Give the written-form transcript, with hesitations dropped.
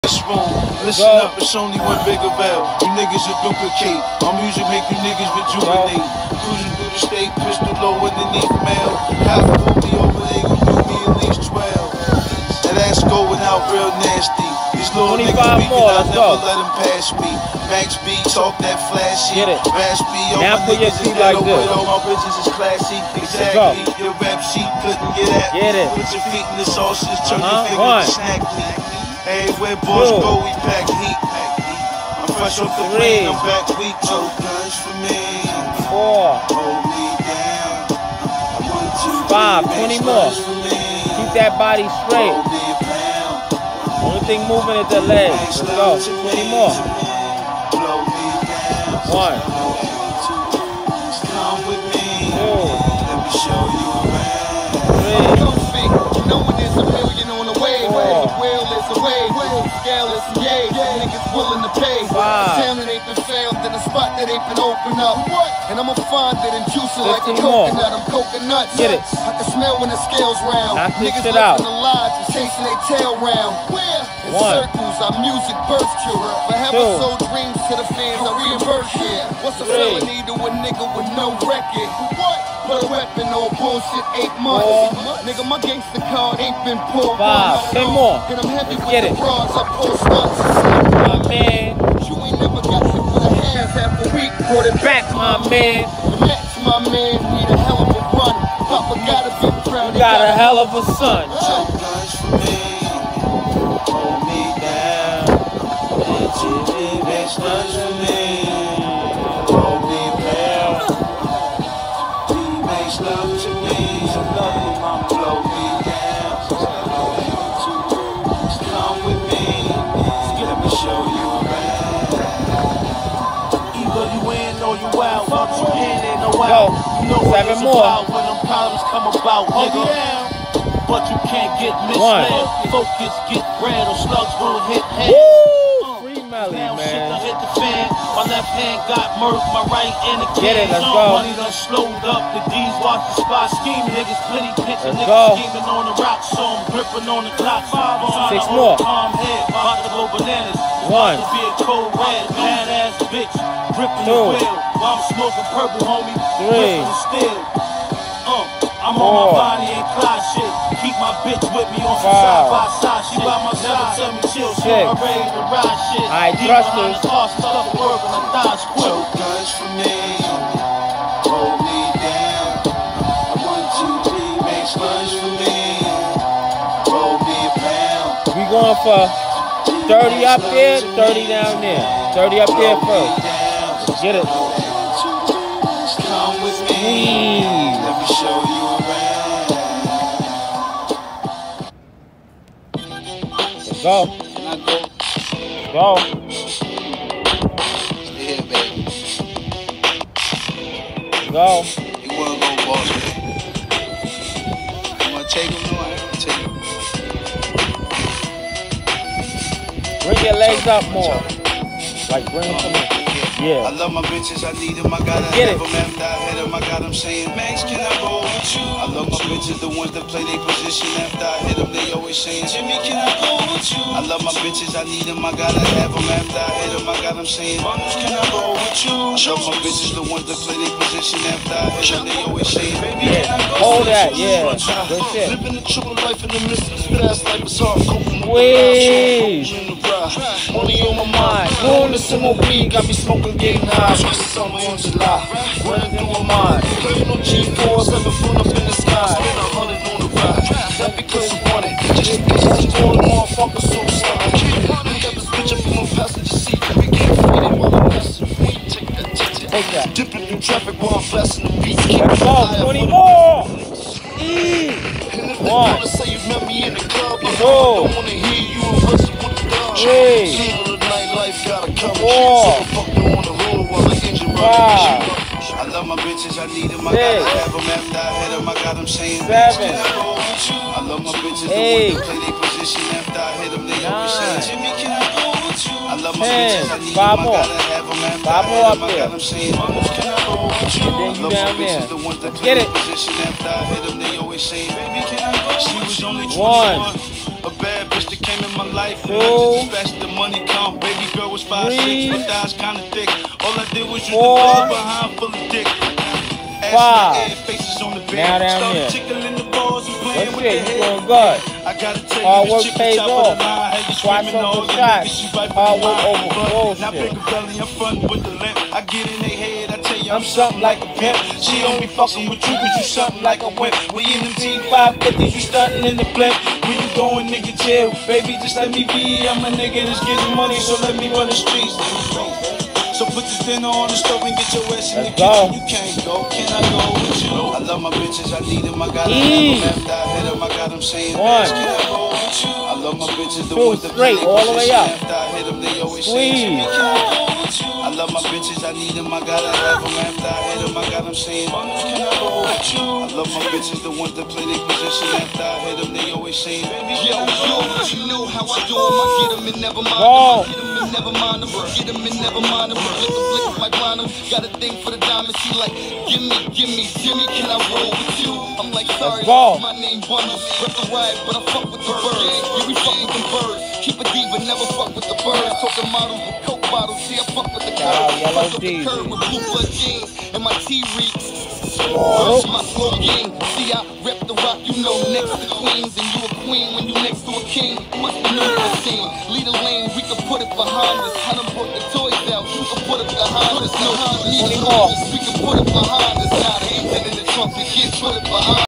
Listen up, it's only one bigger bell. You niggas will duplicate. My music make you niggas rejuvenate. Cruising through the state, pistol low underneath mail. Half pull me over, they gon' do me at least 12. That ass going out real nasty. These little niggas weak and I never let them pass me. Max B talk that flashy. Raspy, all my niggas is ghetto, but all my bitches is classy. Exactly, your rap sheet couldn't get at me. Put your feet in the sausage, turn your finger to snack me. Everywhere boys go, we pack heat. I'm fresh off the plane, I'm back weak. No guns for me. 4. Hold me down. 5. 20 more. Keep that body straight. Only thing moving is the legs. Let's go. 20 more. 1. 2. 3. Niggas willing to pay. Town that ain't been found in a spot that ain't been opened up. And I'ma find it and juice it like a coconut. I'm coconuts. Get it. I can smell when the scales round. Niggas living the lives and chasing their tail round. In circles, our music birth cure. Forever sold dreams to the fans, I reimburse it. What's a felony to a nigga with no record? Put a weapon on bullshit 8 months. Nigga, my gangster card ain't been pulled. 5. 10 more. And I'm heavy with Get the it. bras, I pull stunts. My man. You ain't never got hit with a half a week. Brought it Back, my man. That's my man, need a hell of a run. Papa gotta be proud. You got a hell of a son. Guns for me. Hold me down. That's guns for me. Hold me down. He makes love to me. Blow me down. Come with me. Let me show you around. Either you in or you out. Fuck you in or out. You know what it's about when them problems come about, nigga. But you can't get misled. Focus, get bread, or slugs will hit head. Free Melly, Now shit man. done hit the fan. My left hand got murked, my right in the can. Get it, let's go. Money done slowed up, the D's watch the spot. Scheme niggas, plenty picture Let's niggas go. scheming on the rock. So I'm gripping on the clock. 5 on 6 more. calm head, about to go bananas. 1. To be a cold red, badass bitch. Gripping the 2. wheel while I'm smoking purple, homie. 3. Gripping the steel. I'm 4. on my body and clock shit. Keep my bitch with me on some 5. side by side. She by my side, tell me chill. She 6. I'm ready to ride shit. Alright, Deep thrusters. behind the car, stuff the work on the thighs quick. Guns for me. Hold me down. 1, 2, 3, make sponge for me. Roll me a pound. We going for 30 up there, 30 down there. 30 up there first. Get it. Come with me. Let me show you around. Let's go. Go. Yeah, baby. Go. You wanna go boss, baby? You wanna take him? No, I ain't gonna take him. Bring your legs up more. Like bring them to me. I Yeah. love my bitches, I need them, I gotta Get have it. them. After I hit them, I got them saying, Max, can I roll with you? I love my bitches, the ones that play their position. After I hit them, they always saying, Jimmy, can I roll with you? I love my bitches, I need them, I gotta have them. After I hit them, I got them saying, Max, can I roll with you? I love my bitches, the ones that play their position. After I hit them, they always saying, baby, can I go? Hold that, yeah. Good shit. Living the triple life in the midst of this fast life, it's all coping. Wait. Money on my mind. Rolling some more weed, got me smoking, getting high. Summer in July, running through my mind. Playing on G4s, never flown up in the sky. Spend 100 on the ride, not because you want it, just because you want it. Motherfucker, so sorry. Look at this bitch up in my passenger seat. We can't fight it while I'm passing the weed. Take that. Dipping through traffic while I'm blasting the beat. Let's go. 20 more. And if they 1. wanna say you met me in the club, I 2. don't wanna hear you a verse with the dog. 3. Single nightlife gotta come. 4. Fuck you on the road while the engine 5. I love my bitches, I need them, I gotta have them. After I hit them, I got them saying, 7. I love my bitches, the 8. ones that play their position. After I hit them, they always say, 9. Jimmy, can I go with you? I love my 10. bitches, I need 5 them, I more. gotta have them. Pop her up there. And then you down there. Get it. 1, a bad bitch that came in my life. 2, Fast the money come. Baby girl was 5'6", but thighs kinda thick. All I did was use the 4, bed behind full of dick. 5. Faces on the bed. Now down here. Tickling the balls and playing That's with it. the You head. doing good. I gotta tell Hard you, work this pays chick off. top of the line. Had you Squats screaming over all your shots. niggas, she right Hard for work the over line. bullshit. Now bigger belly, I'm frontin' with the limp. I get in they head, I tell you I'm something like a pimp. She only fucking with you cause you something like a wimp. We in them T550s, you stuntin' in the blimp. When you going, nigga, chill. Baby, just let me be. I'm a nigga that's getting money, so let me run the streets. So put this dinner on the stove and get your ass in the kitchen. You can't go, can I go with you? I love my bitches, I need them, I gotta have them. After I hit them, I got them saying, bitch, can I go with you? I love my bitches, the ones that play all the way up. After I hit them, they always say, can I go with you? I love my bitches, I need them, I gotta have them. After I hit them, I got them saying, can I go with you? I love my bitches, the ones that play their position. After I hit them, they always say, baby, yo, you know how I do them. I get them and never mind them. Get them and never mind them. Get them and never mind them. Lick the blick like Bonham. Got a thing for the diamonds. She like, gimme, Jimmy, can I roll with you? I'm like, sorry, my name Bundles. Rep the riot, but I fuck with the birds. Yeah, we fuck with the birds. Keep a diva, never fuck with the birds. Talking models with coke bottles. See, I fuck with the curve. Fuck up the curve with blue blood jeans and my T-Reeks. My slow game. See, I rep the rock, you know, next to queens. And you a queen when you next to a king. Must be new to the scene. Lead a lane, we can put it behind us. I done brought the toys out, you can put it behind us. No, we can put it behind us. Now they ain't in the trunk, we can put it behind us.